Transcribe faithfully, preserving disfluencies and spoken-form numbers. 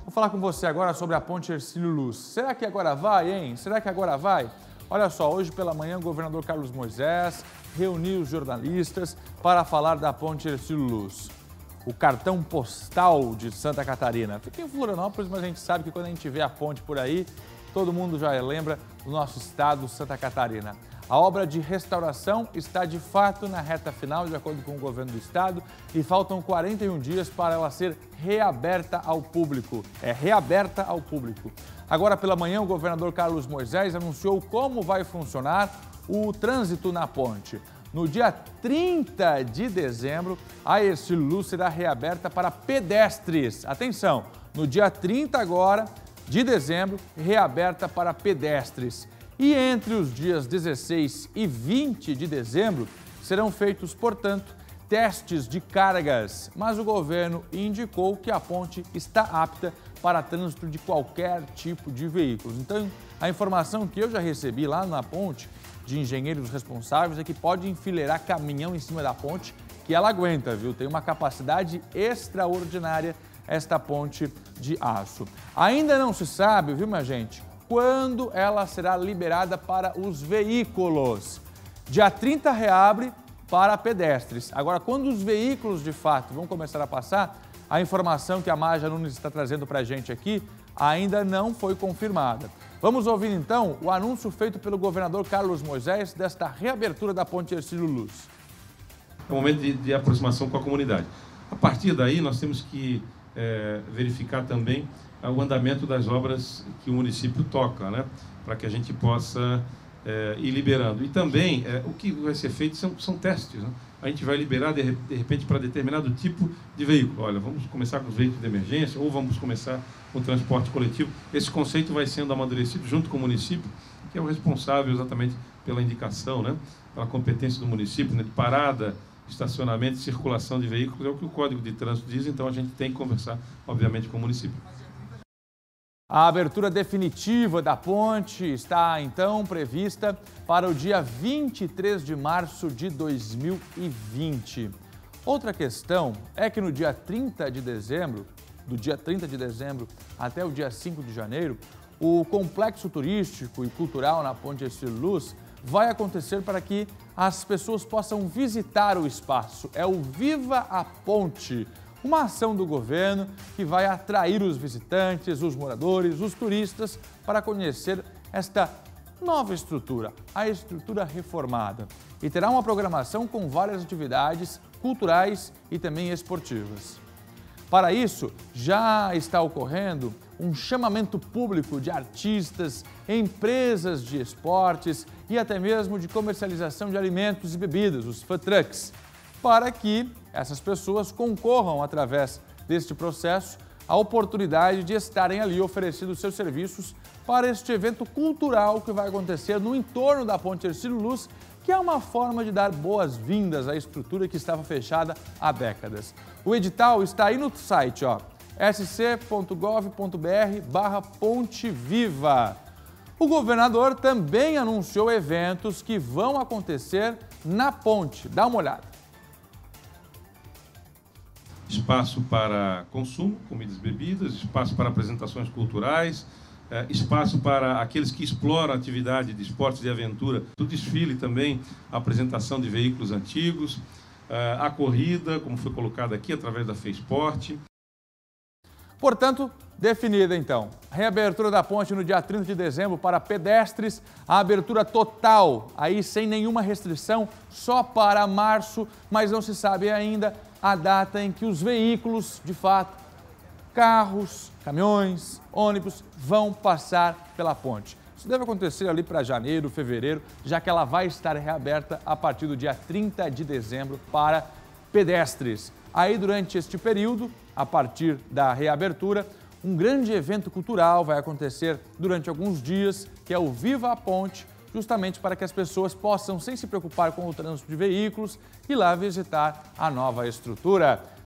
Vou falar com você agora sobre a ponte Hercílio Luz. Será que agora vai, hein? Será que agora vai? Olha só, hoje pela manhã o governador Carlos Moisés reuniu os jornalistas para falar da ponte Hercílio Luz. O cartão postal de Santa Catarina. Fica em Florianópolis, mas a gente sabe que quando a gente vê a ponte por aí, todo mundo já lembra do nosso estado, Santa Catarina. A obra de restauração está de fato na reta final, de acordo com o governo do estado, e faltam quarenta e um dias para ela ser reaberta ao público. É reaberta ao público. Agora pela manhã, o governador Carlos Moisés anunciou como vai funcionar o trânsito na ponte. No dia trinta de dezembro, a Hercílio Luz será reaberta para pedestres. Atenção, no dia trinta agora de dezembro, reaberta para pedestres. E entre os dias dezesseis e vinte de dezembro, serão feitos, portanto, testes de cargas. Mas o governo indicou que a ponte está apta para trânsito de qualquer tipo de veículos. Então, a informação que eu já recebi lá na ponte, de engenheiros responsáveis, é que pode enfileirar caminhão em cima da ponte, que ela aguenta, viu? Tem uma capacidade extraordinária esta ponte de aço. Ainda não se sabe, viu, minha gente, quando ela será liberada para os veículos. Dia trinta reabre para pedestres. Agora, quando os veículos de fato vão começar a passar, a informação que a Maja Nunes está trazendo para a gente aqui ainda não foi confirmada. Vamos ouvir então o anúncio feito pelo governador Carlos Moisés desta reabertura da ponte Hercílio Luz. É um momento de, de aproximação com a comunidade. A partir daí, nós temos que é, verificar também o andamento das obras que o município toca, né? Para que a gente possa é, ir liberando. E também, é, o que vai ser feito são, são testes, né? A gente vai liberar, de, de repente, para determinado tipo de veículo. Olha, vamos começar com os veículos de emergência ou vamos começar com o transporte coletivo. Esse conceito vai sendo amadurecido junto com o município, que é o responsável exatamente pela indicação, né? Pela competência do município, né? De parada, estacionamento e circulação de veículos. É o que o Código de Trânsito diz, então a gente tem que conversar, obviamente, com o município. A abertura definitiva da ponte está, então, prevista para o dia vinte e três de março de dois mil e vinte. Outra questão é que no dia trinta de dezembro, do dia trinta de dezembro até o dia cinco de janeiro, o complexo turístico e cultural na ponte Hercílio Luz vai acontecer para que as pessoas possam visitar o espaço. É o Viva a Ponte, uma ação do governo que vai atrair os visitantes, os moradores, os turistas para conhecer esta nova estrutura, a estrutura reformada. E terá uma programação com várias atividades culturais e também esportivas. Para isso, já está ocorrendo um chamamento público de artistas, empresas de esportes e até mesmo de comercialização de alimentos e bebidas, os food trucks, para que essas pessoas concorram, através deste processo, a oportunidade de estarem ali oferecendo seus serviços para este evento cultural que vai acontecer no entorno da ponte Hercílio Luz, que é uma forma de dar boas-vindas à estrutura que estava fechada há décadas. O edital está aí no site, ó, s c ponto gov ponto b r barra ponte viva. O governador também anunciou eventos que vão acontecer na ponte. Dá uma olhada. Espaço para consumo, comidas e bebidas, espaço para apresentações culturais, eh, espaço para aqueles que exploram a atividade de esportes de aventura, do desfile também, a apresentação de veículos antigos, eh, a corrida, como foi colocado aqui, através da FESPORT. Portanto, definida então, reabertura da ponte no dia trinta de dezembro para pedestres, a abertura total, aí sem nenhuma restrição, só para março, mas não se sabe ainda a data em que os veículos, de fato, carros, caminhões, ônibus, vão passar pela ponte. Isso deve acontecer ali para janeiro, fevereiro, já que ela vai estar reaberta a partir do dia trinta de dezembro para pedestres. Aí, durante este período, a partir da reabertura, um grande evento cultural vai acontecer durante alguns dias, que é o Viva a Ponte, justamente para que as pessoas possam, sem se preocupar com o trânsito de veículos, ir lá visitar a nova estrutura.